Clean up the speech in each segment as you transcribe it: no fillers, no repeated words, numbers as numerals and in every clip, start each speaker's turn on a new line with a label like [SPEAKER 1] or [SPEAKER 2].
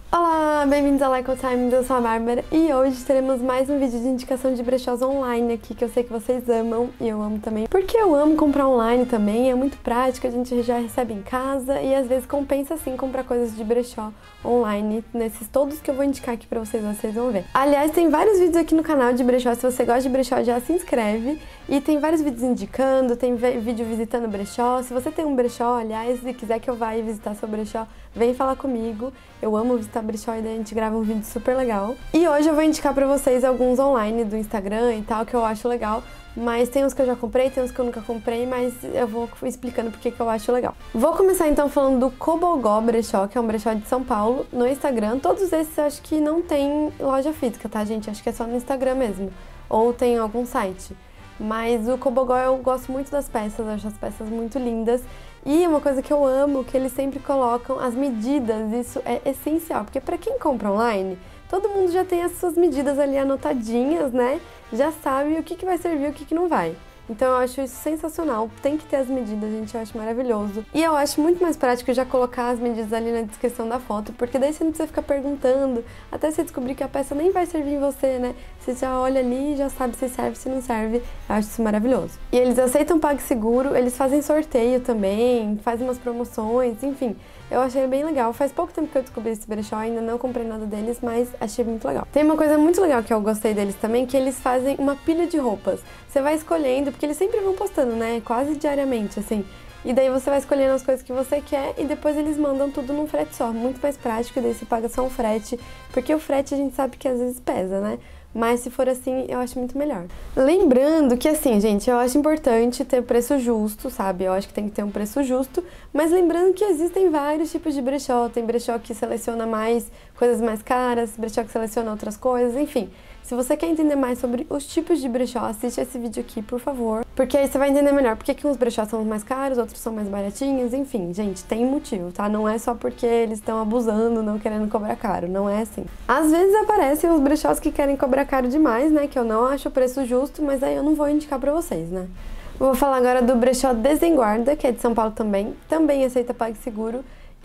[SPEAKER 1] Olá, bem-vindos ao Like Time, eu sou a Bárbara e hoje teremos mais um vídeo de indicação de brechós online aqui que eu sei que vocês amam e eu amo também, porque eu amo comprar online também, é muito prático, a gente já recebe em casa e às vezes compensa sim comprar coisas de brechó online, nesses todos que eu vou indicar aqui pra vocês vão ver. Aliás, tem vários vídeos aqui no canal de brechó, se você gosta de brechó já se inscreve e tem vários vídeos indicando, tem vídeo visitando brechó, se você tem um brechó, aliás, e quiser que eu vá visitar seu brechó, vem falar comigo, eu amo visitar brechó e daí a gente grava um vídeo super legal. E hoje eu vou indicar pra vocês alguns online do Instagram e tal, que eu acho legal, mas tem uns que eu já comprei, tem uns que eu nunca comprei, mas eu vou explicando porque que eu acho legal. Vou começar então falando do Cobogó Brechó, que é um brechó de São Paulo, no Instagram. Todos esses eu acho que não tem loja física, tá, gente? Acho que é só no Instagram mesmo, ou tem algum site. Mas o Cobogó eu gosto muito das peças, eu acho as peças muito lindas. E uma coisa que eu amo, que eles sempre colocam as medidas, isso é essencial, porque para quem compra online, todo mundo já tem as suas medidas ali anotadinhas, né? Já sabe o que vai servir e o que não vai. Então eu acho isso sensacional, tem que ter as medidas, gente, eu acho maravilhoso. E eu acho muito mais prático já colocar as medidas ali na descrição da foto, porque daí você não precisa ficar perguntando, até você descobrir que a peça nem vai servir em você, né? Você já olha ali e já sabe se serve, se não serve, eu acho isso maravilhoso. E eles aceitam PagSeguro, eles fazem sorteio também, fazem umas promoções, enfim. Eu achei bem legal. Faz pouco tempo que eu descobri esse brechó, ainda não comprei nada deles, mas achei muito legal. Tem uma coisa muito legal que eu gostei deles também, que eles fazem uma pilha de roupas. Você vai escolhendo, porque eles sempre vão postando, né? Quase diariamente, assim. E daí você vai escolhendo as coisas que você quer e depois eles mandam tudo num frete só. Muito mais prático, e daí você paga só um frete, porque o frete a gente sabe que às vezes pesa, né? Mas se for assim, eu acho muito melhor. Lembrando que assim, gente, eu acho importante ter preço justo, sabe? Eu acho que tem que ter um preço justo, mas lembrando que existem vários tipos de brechó. Tem brechó que seleciona mais coisas mais caras, brechó que seleciona outras coisas, enfim. Se você quer entender mais sobre os tipos de brechó, assiste esse vídeo aqui, por favor. Porque aí você vai entender melhor porque que uns brechós são mais caros, outros são mais baratinhos, enfim. Gente, tem motivo, tá? Não é só porque eles estão abusando, não querendo cobrar caro, não é assim. Às vezes aparecem uns brechós que querem cobrar caro demais, né? Que eu não acho o preço justo, mas aí eu não vou indicar pra vocês, né? Vou falar agora do brechó Desenguarda, que é de São Paulo também aceita PagSeguro.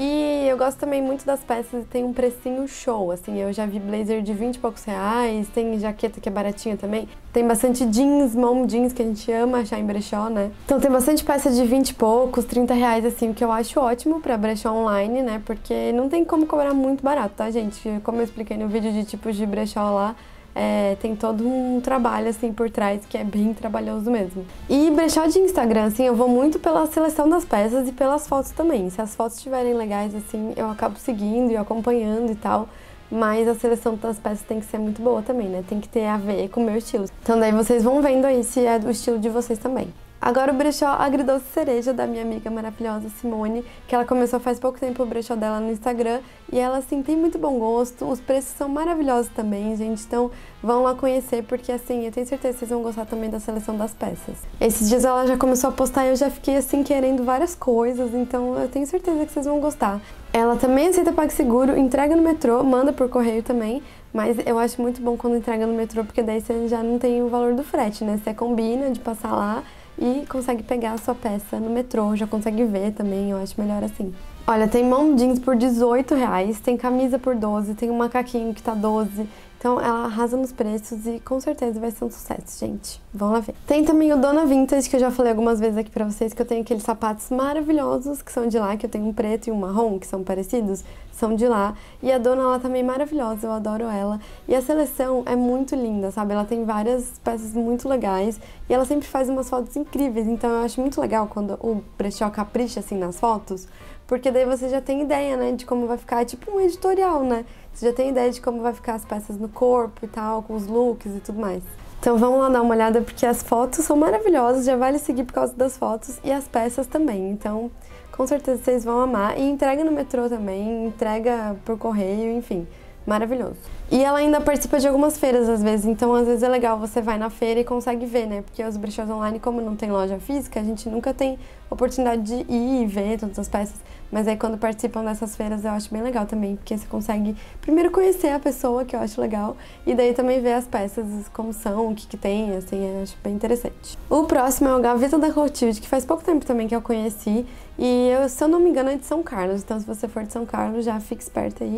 [SPEAKER 1] E eu gosto também muito das peças e tem um precinho show, assim, eu já vi blazer de 20 e poucos reais, tem jaqueta que é baratinha também, tem bastante jeans, mom jeans, que a gente ama achar em brechó, né? Então tem bastante peça de 20 e poucos, 30 reais, assim, o que eu acho ótimo pra brechó online, né? Porque não tem como cobrar muito barato, tá, gente? Como eu expliquei no vídeo de tipos de brechó lá, tem todo um trabalho, assim, por trás, que é bem trabalhoso mesmo. E brechó de Instagram, assim, eu vou muito pela seleção das peças e pelas fotos também. Se as fotos estiverem legais, assim, eu acabo seguindo e acompanhando e tal. Mas a seleção das peças tem que ser muito boa também, né? Tem que ter a ver com o meu estilo. Então daí vocês vão vendo aí se é do estilo de vocês também. Agora o brechó Agridoce Cereja, da minha amiga maravilhosa Simone, que ela começou faz pouco tempo o brechó dela no Instagram, e ela, assim, tem muito bom gosto, os preços são maravilhosos também, gente, então vão lá conhecer, porque, assim, eu tenho certeza que vocês vão gostar também da seleção das peças. Esses dias ela já começou a postar e eu já fiquei, assim, querendo várias coisas, então eu tenho certeza que vocês vão gostar. Ela também aceita PagSeguro, entrega no metrô, manda por correio também, mas eu acho muito bom quando entrega no metrô, porque daí você já não tem o valor do frete, né? Você combina de passar lá e consegue pegar a sua peça no metrô, já consegue ver também, eu acho melhor assim. Olha, tem mom jeans por 18 reais, tem camisa por 12, tem um macaquinho que tá 12, então ela arrasa nos preços e com certeza vai ser um sucesso, gente. Vão lá ver. Tem também o Dona Vintage, que eu já falei algumas vezes aqui pra vocês, que eu tenho aqueles sapatos maravilhosos que são de lá, que eu tenho um preto e um marrom, que são parecidos, são de lá. E a Dona, ela também é maravilhosa, eu adoro ela. E a seleção é muito linda, sabe? Ela tem várias peças muito legais e ela sempre faz umas fotos incríveis, então eu acho muito legal quando o brechó capricha, assim, nas fotos, porque daí você já tem ideia, né, de como vai ficar, tipo um editorial, né? Você já tem ideia de como vai ficar as peças no corpo e tal, com os looks e tudo mais. Então vamos lá dar uma olhada, porque as fotos são maravilhosas, já vale seguir por causa das fotos e as peças também. Então, com certeza vocês vão amar. E entrega no metrô também, entrega por correio, enfim, maravilhoso. E ela ainda participa de algumas feiras às vezes, então às vezes é legal, você vai na feira e consegue ver, né? Porque os brechós online, como não tem loja física, a gente nunca tem oportunidade de ir e ver todas as peças. Mas aí quando participam dessas feiras eu acho bem legal também, porque você consegue primeiro conhecer a pessoa, que eu acho legal, e daí também ver as peças, como são, o que tem, assim, eu acho bem interessante. O próximo é o Gaveta da Clotilde, que faz pouco tempo também que eu conheci, e se eu não me engano é de São Carlos, então se você for de São Carlos já fica esperto aí.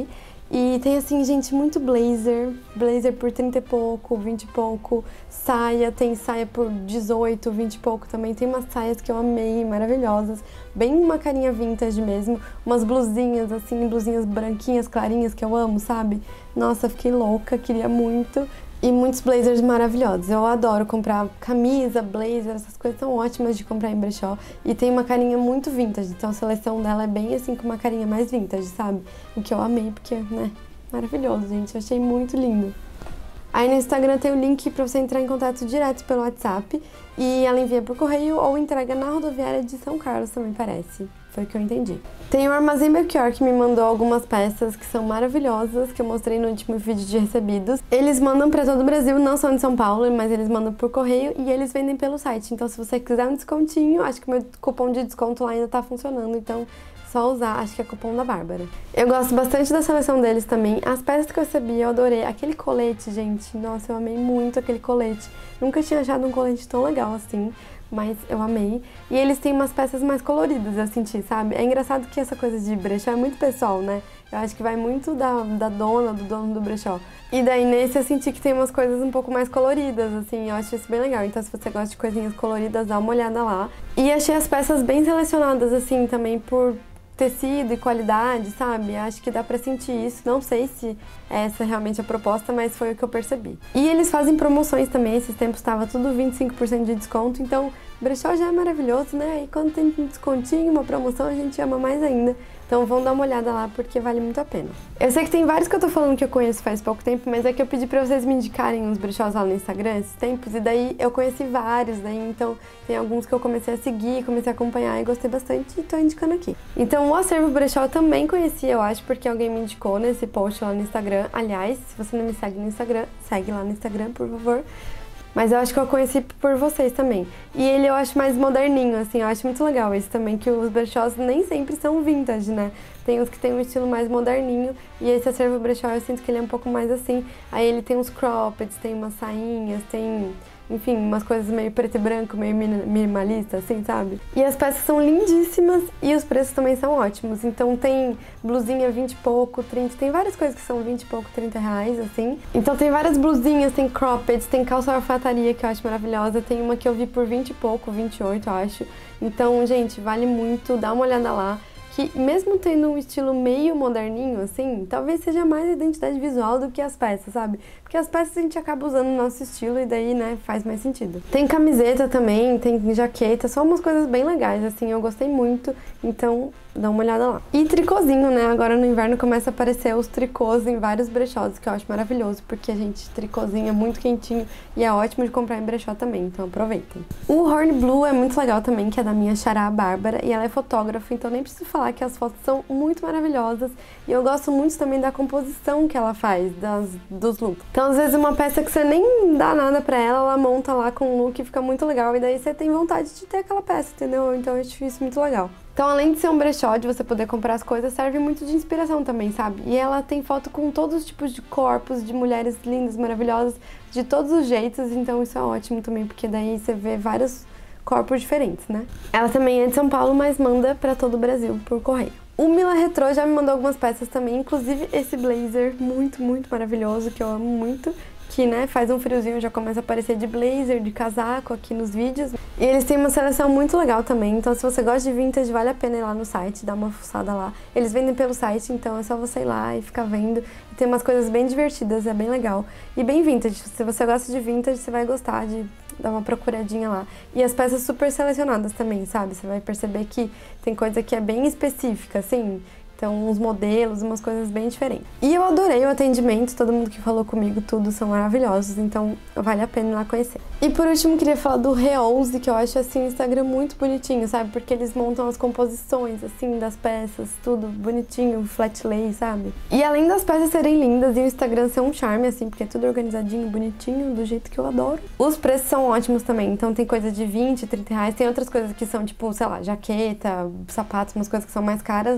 [SPEAKER 1] E tem assim, gente, muito blazer por 30 e pouco, 20 e pouco, saia, tem saia por 18, 20 e pouco também, tem umas saias que eu amei, maravilhosas, bem uma carinha vintage mesmo, umas blusinhas assim, blusinhas branquinhas, clarinhas que eu amo, sabe? Nossa, fiquei louca, queria muito. E muitos blazers maravilhosos. Eu adoro comprar camisa, blazer, essas coisas são ótimas de comprar em brechó. E tem uma carinha muito vintage, então a seleção dela é bem assim, com uma carinha mais vintage, sabe? O que eu amei, porque, né, maravilhoso, gente. Eu achei muito lindo. Aí no Instagram tem o link pra você entrar em contato direto pelo WhatsApp. E ela envia por correio ou entrega na rodoviária de São Carlos também, parece. Foi o que eu entendi. Tem o Armazém Belchior que me mandou algumas peças que são maravilhosas, que eu mostrei no último vídeo de recebidos. Eles mandam pra todo o Brasil, não são de São Paulo, mas eles mandam por correio e eles vendem pelo site. Então se você quiser um descontinho, acho que o meu cupom de desconto lá ainda tá funcionando, então só usar, acho que é cupom da Bárbara. Eu gosto bastante da seleção deles também. As peças que eu recebi, eu adorei. Aquele colete, gente, nossa, eu amei muito aquele colete. Nunca tinha achado um colete tão legal assim. Mas eu amei. E eles têm umas peças mais coloridas, eu senti, sabe? É engraçado que essa coisa de brechó é muito pessoal, né? Eu acho que vai muito da dona, do dono do brechó. E daí nesse eu senti que tem umas coisas um pouco mais coloridas, assim, eu acho isso bem legal. Então se você gosta de coisinhas coloridas, dá uma olhada lá. E achei as peças bem selecionadas, assim, também por tecido e qualidade, sabe? Acho que dá pra sentir isso. Não sei se essa é realmente a proposta, mas foi o que eu percebi. E eles fazem promoções também. Esses tempos estava tudo 25% de desconto, então brechó já é maravilhoso, né? E quando tem um descontinho, uma promoção, a gente ama mais ainda. Então vão dar uma olhada lá porque vale muito a pena. Eu sei que tem vários que eu tô falando que eu conheço faz pouco tempo, mas é que eu pedi pra vocês me indicarem uns brechós lá no Instagram esses tempos, e daí eu conheci vários, daí então tem alguns que eu comecei a seguir, comecei a acompanhar e gostei bastante e tô indicando aqui. Então o Acervo Brechó eu também conheci, eu acho, porque alguém me indicou nesse post lá no Instagram. Aliás, se você não me segue no Instagram, segue lá no Instagram, por favor. Mas eu acho que eu conheci por vocês também. E ele eu acho mais moderninho, assim, eu acho muito legal esse também, que os brechós nem sempre são vintage, né? Tem uns que tem um estilo mais moderninho, e esse Acervo Brechó eu sinto que ele é um pouco mais assim. Aí ele tem uns croppeds, tem umas sainhas, tem... enfim, umas coisas meio preto e branco, meio minimalista, assim, sabe? E as peças são lindíssimas e os preços também são ótimos. Então tem blusinha 20 e pouco, 30, tem várias coisas que são 20 e pouco, 30 reais, assim. Então tem várias blusinhas, tem croppeds, tem calça alfaiataria que eu acho maravilhosa, tem uma que eu vi por 20 e pouco, 28 eu acho. Então, gente, vale muito, dá uma olhada lá. Que mesmo tendo um estilo meio moderninho, assim, talvez seja mais a identidade visual do que as peças, sabe? Porque as peças a gente acaba usando o nosso estilo e daí, né, faz mais sentido. Tem camiseta também, tem jaqueta, só umas coisas bem legais, assim, eu gostei muito, então dá uma olhada lá. E tricôzinho, né, agora no inverno começa a aparecer os tricôs em vários brechós, que eu acho maravilhoso, porque a gente, tricôzinho é muito quentinho e é ótimo de comprar em brechó também, então aproveitem. O Horn Blue é muito legal também, que é da minha xará Bárbara, e ela é fotógrafa, então nem preciso falar que as fotos são muito maravilhosas e eu gosto muito também da composição que ela faz dos looks. Então às vezes uma peça que você nem dá nada pra ela, ela monta lá com um look e fica muito legal e daí você tem vontade de ter aquela peça, entendeu? Então eu acho isso muito legal. Então além de ser um brechó, de você poder comprar as coisas, serve muito de inspiração também, sabe? E ela tem foto com todos os tipos de corpos, de mulheres lindas, maravilhosas, de todos os jeitos, então isso é ótimo também, porque daí você vê vários corpos diferentes, né? Ela também é de São Paulo, mas manda pra todo o Brasil por correio. O Mila Retro já me mandou algumas peças também, inclusive esse blazer muito, muito maravilhoso, que eu amo muito, que, né, faz um friozinho, já começa a aparecer de blazer, de casaco aqui nos vídeos. E eles têm uma seleção muito legal também, então se você gosta de vintage, vale a pena ir lá no site, dar uma fuçada lá. Eles vendem pelo site, então é só você ir lá e ficar vendo. E tem umas coisas bem divertidas, é bem legal. E bem vintage, se você gosta de vintage, você vai gostar de dar uma procuradinha lá. E as peças super selecionadas também, sabe? Você vai perceber que tem coisa que é bem específica, assim. Então, uns modelos, umas coisas bem diferentes. E eu adorei o atendimento, todo mundo que falou comigo, tudo são maravilhosos, então vale a pena ir lá conhecer. E por último, queria falar do Reouse, que eu acho, assim, o Instagram muito bonitinho, sabe? Porque eles montam as composições, assim, das peças, tudo bonitinho, flat lay, sabe? E além das peças serem lindas e o Instagram ser um charme, assim, porque é tudo organizadinho, bonitinho, do jeito que eu adoro. Os preços são ótimos também, então tem coisa de 20, 30 reais, tem outras coisas que são, tipo, sei lá, jaqueta, sapatos, umas coisas que são mais caras, né?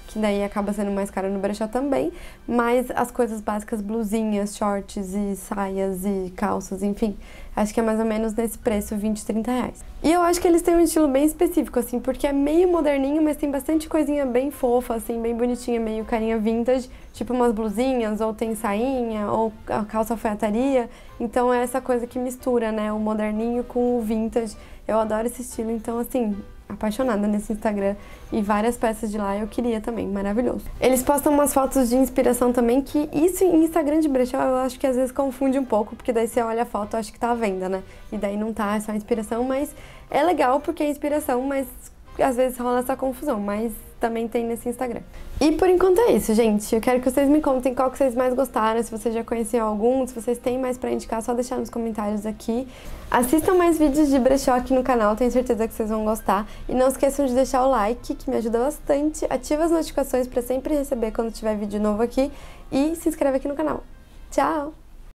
[SPEAKER 1] que daí acaba sendo mais caro no brechó também, mas as coisas básicas, blusinhas, shorts e saias e calças, enfim, acho que é mais ou menos nesse preço, 20, 30 reais. E eu acho que eles têm um estilo bem específico, assim, porque é meio moderninho, mas tem bastante coisinha bem fofa, assim, bem bonitinha, meio carinha vintage, tipo umas blusinhas, ou tem sainha, ou a calça alfaiataria. Então é essa coisa que mistura, né, o moderninho com o vintage. Eu adoro esse estilo, então assim, apaixonada nesse Instagram, e várias peças de lá eu queria também, maravilhoso. Eles postam umas fotos de inspiração também, que isso em Instagram de brechó eu acho que às vezes confunde um pouco, porque daí você olha a foto e acha que tá à venda, né? E daí não tá, é só inspiração, mas é legal porque é inspiração, mas às vezes rola essa confusão, mas também tem nesse Instagram. E por enquanto é isso, gente. Eu quero que vocês me contem qual que vocês mais gostaram, se vocês já conheciam algum, se vocês têm mais pra indicar, só deixar nos comentários aqui. Assistam mais vídeos de brechó aqui no canal, tenho certeza que vocês vão gostar. E não esqueçam de deixar o like, que me ajuda bastante. Ativa as notificações pra sempre receber quando tiver vídeo novo aqui. E se inscreve aqui no canal. Tchau!